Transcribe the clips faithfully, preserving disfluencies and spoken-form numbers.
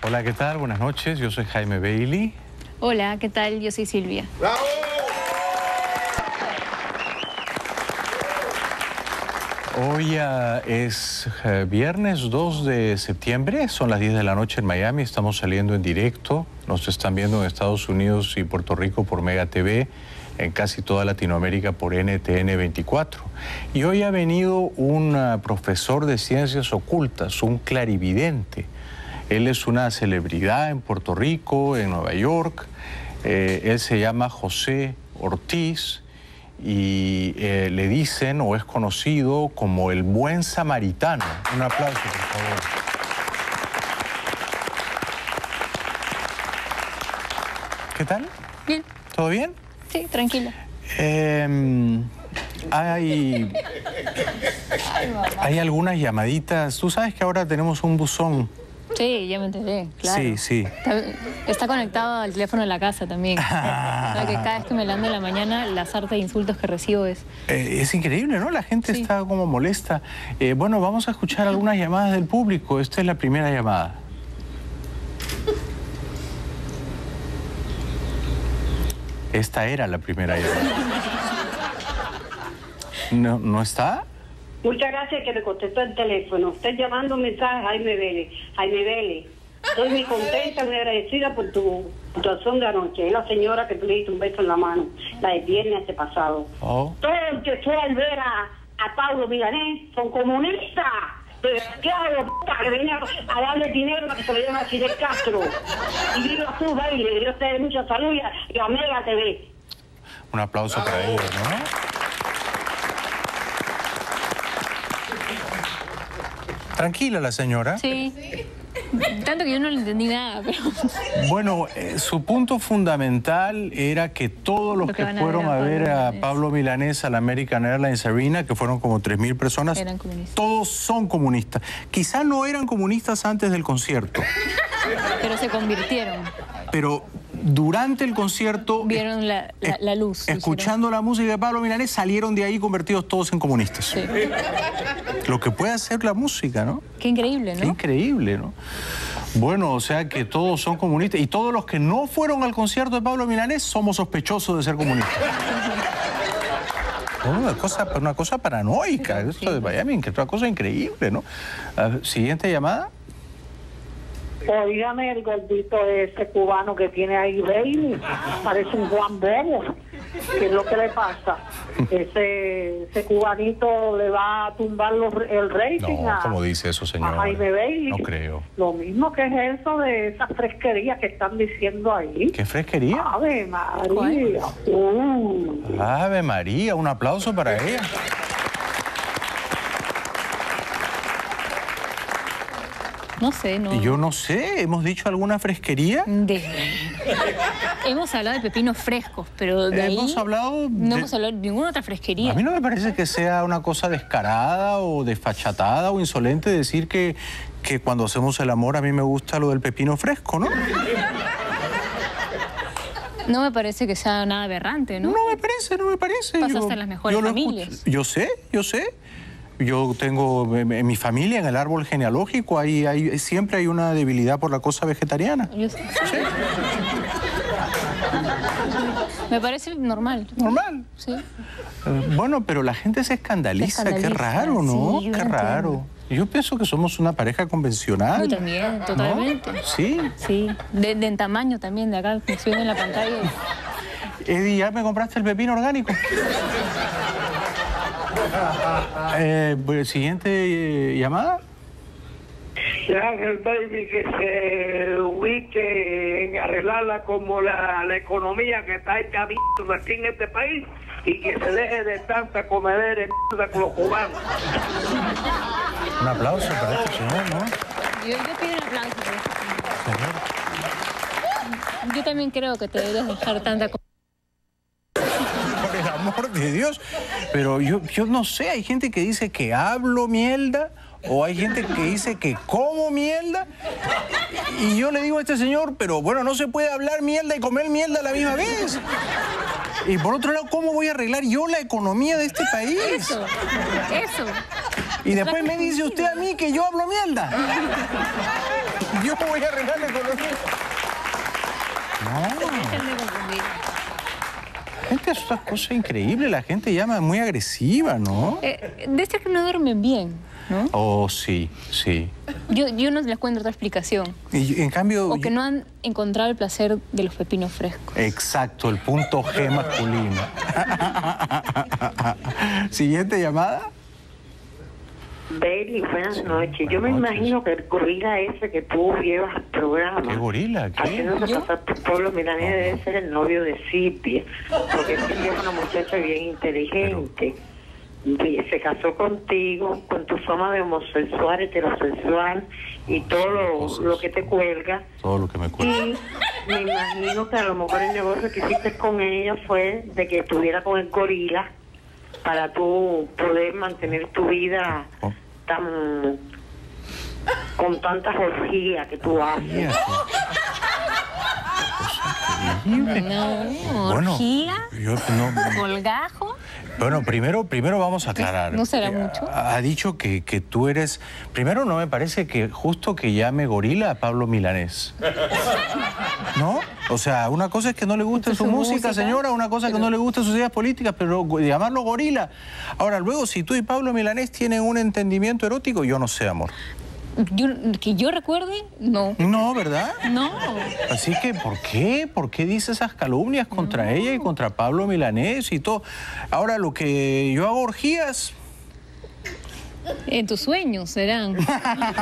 Hola, ¿qué tal? Buenas noches, yo soy Jaime Bailey. Hola, ¿qué tal? Yo soy Silvia. ¡Bravo! Hoy uh, es uh, viernes dos de septiembre, son las diez de la noche en Miami, estamos saliendo en directo, nos están viendo en Estados Unidos y Puerto Rico por Mega T V, en casi toda Latinoamérica por N T N veinticuatro. Y hoy ha venido un uh, profesor de ciencias ocultas, un clarividente. Él es una celebridad en Puerto Rico, en Nueva York. Eh, él se llama José Ortiz y eh, le dicen o es conocido como el buen samaritano. Un aplauso, por favor. ¿Qué tal? Bien. ¿Todo bien? Sí, tranquila. Eh, hay, hay algunas llamaditas. Tú sabes que ahora tenemos un buzón. Sí, ya me enteré, claro. Sí, sí. Está, está conectado al teléfono de la casa también. O sea, que cada vez que me levanto en la mañana, la sarta de insultos que recibo es... Eh, es increíble, ¿no? La gente Sí. está como molesta. Eh, bueno, vamos a escuchar algunas llamadas del público. Esta es la primera llamada. Esta era la primera llamada. ¿No, ¿no está? Muchas gracias que me contestó el teléfono. Estoy llamando un mensaje a Jaime Vélez. Jaime Vélez, estoy muy contenta, muy agradecida por tu actuación de anoche. Es la señora que tú le diste un beso en la mano, la de viernes ese pasado. Oh. Todo el que fue al ver a, a Pablo Milanés son comunistas. Desgraciados, puta, que venían a darle dinero para que se lo lleven a Fidel Castro. Y viva tú, Baile, Dios te dé mucha salud y, y a Mega T V. Un aplauso para ella, ¿no? Tranquila la señora. Sí. Tanto que yo no le entendí nada, pero... Bueno, eh, su punto fundamental era que todos los Lo que que van a fueron ver a a ver Pablo a Milanés. Pablo Milanés a la American Airlines Arena, que fueron como tres mil personas, Eran comunistas. todos son comunistas. Quizá no eran comunistas antes del concierto, Pero se convirtieron. pero durante el concierto, Vieron la, la, la luz. escuchando la música de Pablo Milanés, salieron de ahí convertidos todos en comunistas. Sí. Lo que puede hacer la música, ¿no? Qué increíble, ¿no? Qué increíble, ¿no? Bueno, o sea que todos son comunistas y todos los que no fueron al concierto de Pablo Milanés somos sospechosos de ser comunistas. Una cosa, una cosa paranoica, Sí. esto de Miami, que es una cosa increíble, ¿no? Uh, siguiente llamada. Oígame el gordito ese cubano que tiene ahí, Bailey, parece un Juan Bobo. ¿Qué es lo que le pasa? Ese, ese cubanito le va a tumbar los, el rating No, a, ¿cómo dice eso, señor? a Jaime Bailey. No creo. Lo mismo que es eso de esas fresquerías que están diciendo ahí. ¿Qué fresquería? Ave María. Uh. Ave María, un aplauso para ella. No sé, no... Y yo no sé, ¿hemos dicho alguna fresquería? De... Hemos hablado de pepinos frescos, pero de Hemos ahí hablado no de- hemos hablado de ninguna otra fresquería. A mí no me parece que sea una cosa descarada o desfachatada o insolente decir que, que cuando hacemos el amor a mí me gusta lo del pepino fresco, ¿no? No me parece que sea nada aberrante, ¿no? No me parece, no me parece. Pasa hasta en las mejores lo familias. escucho. Yo sé, yo sé. Yo tengo en en mi familia, en el árbol genealógico, hay, hay, siempre hay una debilidad por la cosa vegetariana. Yo sé. Sí, Me parece normal. normal. Sí. Eh, Bueno, pero la gente se escandaliza, Se qué escandaliza, raro, ¿no? sí, yo Qué no raro. Yo pienso que somos una pareja convencional. Yo también, ¿no? totalmente. Sí. Sí, de, de en tamaño también, de acá, que estoy viendo en la pantalla. Eddie, ¿ya me compraste el pepino orgánico? eh, pues, siguiente eh, llamada. Ángel Baby que se ubique en arreglarla como la, la economía que está hecha mierda aquí en este país y que se deje de tanta comedera de mierda con los cubanos. Un aplauso para este señor, ¿no? Yo, yo pido un aplauso por eso. Señor. Yo también creo que te deberías dejar tanta co- Por el amor de Dios. Pero yo, yo no sé, hay gente que dice que hablo mierda o hay gente que dice que como mierda. Y yo le digo a este señor, pero bueno, no se puede hablar mierda y comer mierda a la misma vez. Y por otro lado, ¿cómo voy a arreglar yo la economía de este país? Eso, eso. Y después me dice usted a mí que yo hablo mierda. Yo voy a arreglar la economía. No. Gente hace una cosa increíble, la gente llama muy agresiva, ¿no? Eh, de estas que no duermen bien, ¿no? Oh, sí, sí. Yo, yo no les encuentro otra explicación. Y en cambio... O que no han encontrado el placer de los pepinos frescos. Exacto, el punto G masculino. Siguiente llamada. Bailey, buenas noches. Yo me imagino que el gorila ese que tú llevas al programa. ¿Qué gorila? ¿Qué? Haciéndose pasar por Pablo Milanés debe ser el novio de Silvia. Porque Silvia es una muchacha bien inteligente. Y se casó contigo, con tu fama de homosexual, heterosexual y todo lo, lo que te cuelga. Todo lo que me cuelga. Y me imagino que a lo mejor el negocio que hiciste con ella fue de que estuviera con el gorila para tú poder mantener tu vida Oh. tan con tantas orgías que tú haces. No, Bueno, orgía, yo no... colgajo. Bueno, primero, primero vamos a aclarar. ¿No será Eh, mucho? Ha, ha dicho que, que tú eres... Primero, no me parece que justo que llame gorila a Pablo Milanés. ¿No? O sea, una cosa es que no le guste su, su música, música, señora, una cosa es que no le gusten sus ideas políticas, pero llamarlo gorila. Ahora, luego, si tú y Pablo Milanés tienen un entendimiento erótico, yo no sé, amor. Yo, que yo recuerde, no. No, ¿verdad? No. Así que, ¿por qué? ¿Por qué dice esas calumnias contra no. ella y contra Pablo Milanés y todo? Ahora, lo que yo hago orgías... En tus sueños serán. Pero...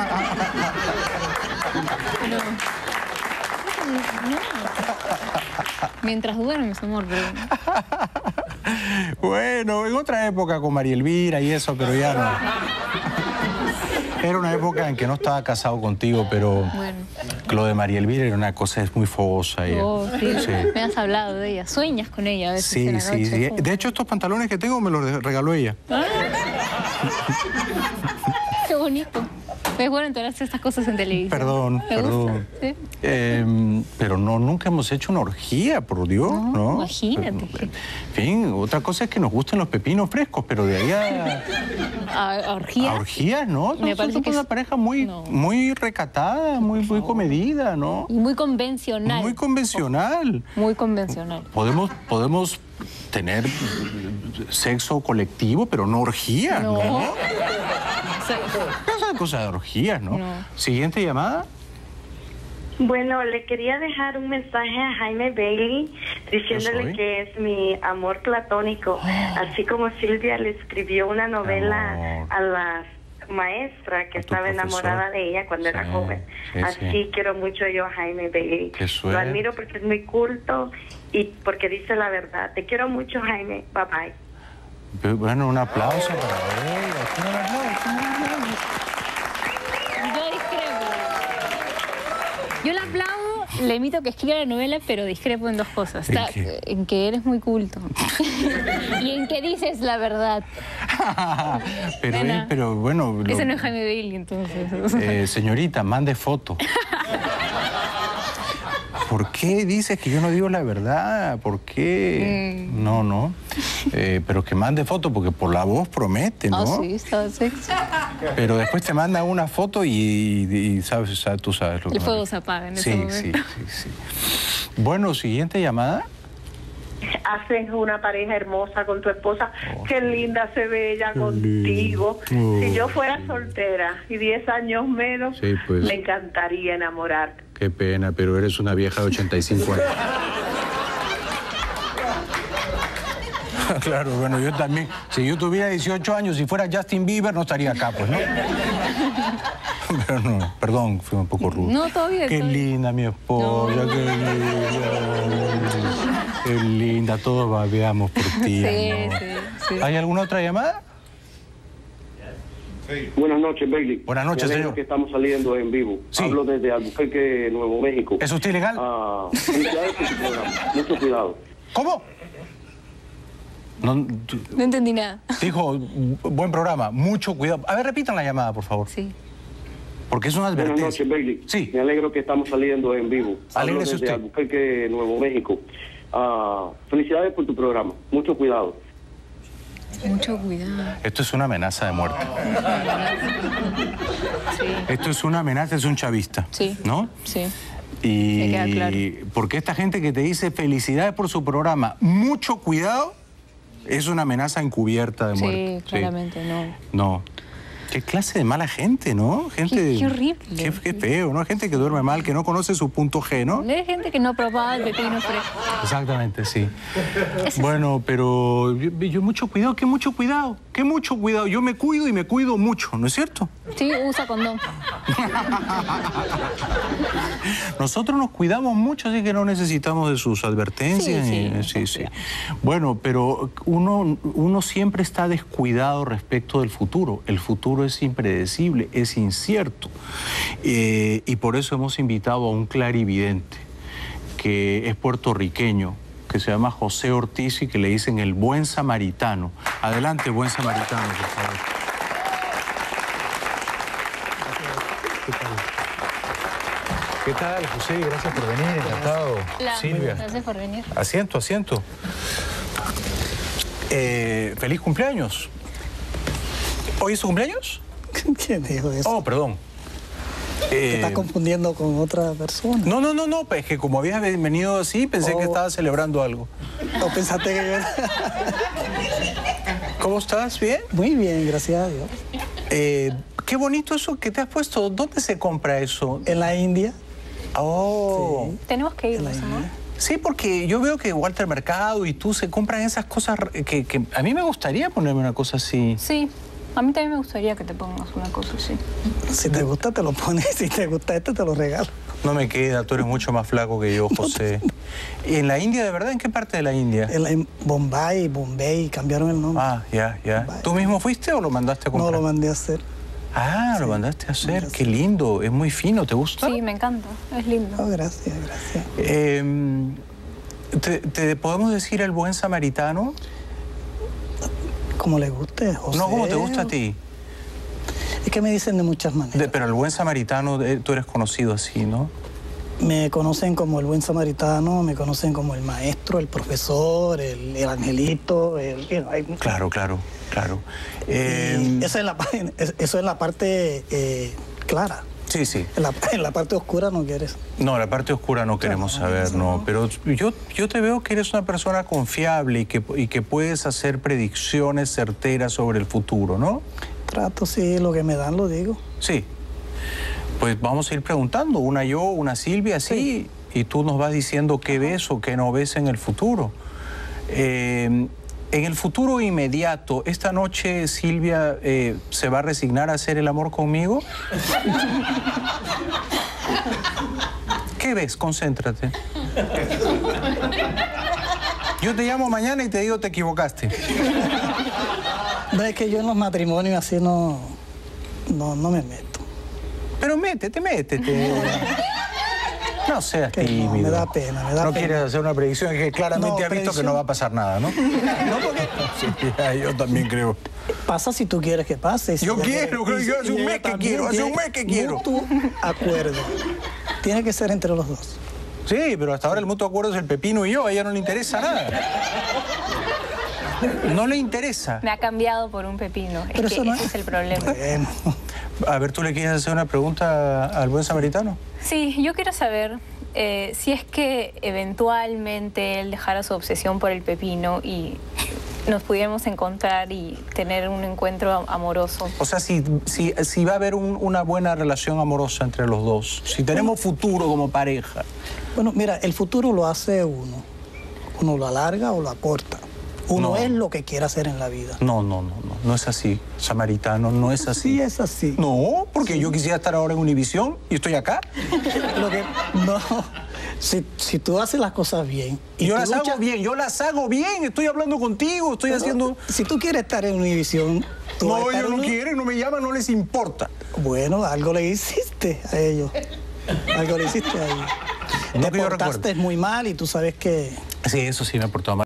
No. Mientras duermes, amor. Pero... Bueno, en otra época con María Elvira y eso, pero ya no. Era una época en que no estaba casado contigo, pero bueno. Lo de María Elvira era una cosa, es muy fogosa. Ella. Oh, sí. Sí. Me has hablado de ella. Sueñas con ella a veces. Sí, en la sí, noche, sí. De hecho, estos pantalones que tengo me los regaló ella. Ah. Qué bonito. Es bueno enterarse de estas cosas en televisión. Perdón, ¿Te perdón. ¿Sí? Eh, pero no, nunca hemos hecho una orgía, por Dios, ¿no? No, imagínate. Pero, en fin, otra cosa es que nos gusten los pepinos frescos, pero de ahí a... ¿A, a orgías? A orgías, ¿no? Me parece que es una es... pareja muy, no. muy recatada, muy, muy comedida, ¿no? Y muy convencional. Muy convencional. Muy convencional. Podemos, podemos tener sexo colectivo, pero no orgías, ¿no? ¿no? Esa cosa de orgías, ¿no? no. Siguiente llamada. Bueno, le quería dejar un mensaje a Jaime Bailey diciéndole que es mi amor platónico, oh. así como Silvia le escribió una novela amor. a la maestra que estaba profesor. enamorada de ella cuando sí, era joven. Sí, así sí. quiero mucho yo a Jaime Bailey. Lo admiro porque es muy culto y porque dice la verdad. Te quiero mucho, Jaime. Bye bye. Bueno, un aplauso para él. Yo discrepo. Yo le aplaudo, le invito a que escriba la novela, pero discrepo en dos cosas. ¿En, Está, en que eres muy culto y en que dices la verdad. pero, él, pero bueno... Ese lo... no es Jaime Bailey, entonces. Eh, señorita, mande foto. ¿Por qué dices que yo no digo la verdad? ¿Por qué? Mm. No, no. Eh, pero que mande foto, porque por la voz promete, ¿no? Ah, sí, está sexy. Pero después te manda una foto y, y sabes, sabes, tú sabes lo que... El fuego se apaga en sí, ese momento. Sí, sí, sí. Bueno, siguiente llamada. Haces una pareja hermosa con tu esposa. Oh, qué linda se ve ella contigo. Oh, si yo fuera soltera y diez años menos, sí, pues, me encantaría enamorarte. Qué pena, pero eres una vieja de ochenta y cinco años. Claro, bueno, yo también. Si yo tuviera dieciocho años y fuera Justin Bieber, no estaría acá, pues, ¿no? Pero no, perdón, fui un poco rudo. No, todo bien. Qué todo linda bien. mi esposa, no. qué linda. Qué linda, todos babeamos por ti. Sí, sí, sí. ¿Hay alguna otra llamada? Sí. Buenas noches, Bailey. Buenas noches, señor. Que estamos saliendo en vivo. Sí. Hablo desde Albuquerque, Nuevo México. ¿Es usted ilegal? Ah, mucho cuidado. ¿Cómo? No, no entendí nada. Dijo, buen programa, mucho cuidado. A ver, repitan la llamada, por favor. Sí. Porque es una advertencia. Buenas noches, Bailey. Sí. Me alegro que estamos saliendo en vivo. Hablo desde usted. Albuquerque, Nuevo México. Ah, felicidades por tu programa. Mucho cuidado. Mucho cuidado. Esto es una amenaza de muerte. Sí. Esto es una amenaza, es un chavista. Sí. ¿No? Sí. Y Me queda claro. porque esta gente que te dice felicidades por su programa, mucho cuidado, es una amenaza encubierta de muerte. Sí, claramente, sí. no. No. Qué clase de mala gente, ¿no? Gente, Qué, qué horrible. Qué, qué feo, ¿no? Gente que duerme mal, que no conoce su punto G, ¿no? Hay gente que no probaba el pepino fresco. Exactamente, sí. Ese Bueno, pero yo, yo mucho cuidado, ¿qué mucho cuidado? ¿Qué mucho cuidado? Yo me cuido y me cuido mucho, ¿no es cierto? Sí, usa condón. Nosotros nos cuidamos mucho, así que no necesitamos de sus advertencias. Sí, y, sí, sí, sí. Bueno, pero uno, uno siempre está descuidado respecto del futuro. El futuro es impredecible, es incierto. Eh, y por eso hemos invitado a un clarividente que es puertorriqueño, que se llama José Ortiz y que le dicen el Buen Samaritano. Adelante, Buen Samaritano, por favor. ¿Qué tal, José? Gracias por venir, encantado. Hola, Silvia. Gracias por venir. Asiento, asiento. Eh, feliz cumpleaños. ¿Hoy es tu cumpleaños? ¿Quién dijo eso? Oh, perdón. Te Eh, estás confundiendo con otra persona. no, no, no, no, es que como habías venido así, pensé Oh. que estabas celebrando algo. ¿O pensaste que yo... ¿Cómo estás? ¿Bien? Muy bien, gracias a Dios. Eh, qué bonito eso que te has puesto. ¿Dónde se compra eso? En la India. Oh. Sí. Tenemos que En la irnos, amor. India. Sí, porque yo veo que Walter Mercado y tú se compran esas cosas que, que a mí me gustaría ponerme una cosa así. Sí, a mí también me gustaría que te pongas una cosa así. Si te gusta, te lo pones. Si te gusta este, te lo regalo. No me queda, tú eres mucho más flaco que yo, José. ¿Y en la India, de verdad? ¿En qué parte de la India? En, la, en Bombay, Bombay, cambiaron el nombre. Ah, ya, ya. Bombay. ¿Tú mismo fuiste o lo mandaste a comprar? No, lo mandé a hacer. Ah, Sí. lo mandaste a hacer. Mandé a Qué hacer. lindo, es muy fino, ¿te gusta? Sí, me encanta, es lindo. Oh, gracias, gracias. Eh, ¿te, te podemos decir el Buen Samaritano? Como le guste, José. No, ¿cómo te gusta a ti? Es que me dicen de muchas maneras. De- pero el Buen Samaritano, eh, tú eres conocido así, ¿no? Me conocen como el buen samaritano, me conocen como el maestro, el profesor, el, el angelito. El, you know, hay- Claro, claro, claro. y Eh, eso, es la, eso es la parte eh, clara. sí, sí. En la, en la parte oscura no quieres. No, la parte oscura no queremos Claro, saber, eso no. no. Pero yo, yo te veo que eres una persona confiable y que, y que puedes hacer predicciones certeras sobre el futuro, ¿no? Trato, sí, lo que me dan lo digo. Sí. Pues vamos a ir preguntando, una yo, una Silvia, sí, y tú nos vas diciendo qué ves o qué no ves en el futuro. Eh, en el futuro inmediato, esta noche Silvia eh, se va a resignar a hacer el amor conmigo. ¿Qué ves? Concéntrate. Yo te llamo mañana y te digo te equivocaste. No, es que yo en los matrimonios así no, no, no me meto. Pero métete, métete. No seas Que no, tímido. me da pena, me da No pena. quieres hacer una predicción que claramente No, has visto que predicción. no va a pasar nada, ¿no? No, porque... Sí, ya, yo también creo. Pasa si tú quieres que pase. y si Yo ella quiero, quiere- y yo si- hace un y ella mes que también quiero, hace tiene un mes que quiero. Mutuo acuerdo. Tiene que ser entre los dos. Sí, pero hasta ahora el mutuo acuerdo es el pepino y yo, a ella no le interesa nada. No le interesa. Me ha cambiado por un pepino, es Pero que eso no ese es- es el problema. Bueno, A ver, ¿tú le quieres hacer una pregunta al buen samaritano? Sí, yo quiero saber eh, si es que eventualmente él dejara su obsesión por el pepino y nos pudiéramos encontrar y tener un encuentro amoroso. O sea, si, si, si va a haber un- una buena relación amorosa entre los dos, si tenemos futuro como pareja. bueno, mira, el futuro lo hace uno. Uno lo alarga o lo acorta. Uno No. es lo que quiere hacer en la vida. No, no, no, no, no es así, samaritano, no es así. Sí, es así. No, porque yo quisiera estar ahora en Univisión y estoy acá. Lo que, no, si, si tú haces las cosas bien. Y yo tú las luchas- hago bien, yo las hago bien, estoy hablando contigo, estoy Pero haciendo... Si tú quieres estar en Univisión, tú vas a No, estar ellos en no un- quieren, no me llaman, no les importa. Bueno, algo le hiciste a ellos. Algo le hiciste a ellos. No Te que yo portaste recuerde. muy mal y tú sabes que... Sí, eso sí me ha portado mal.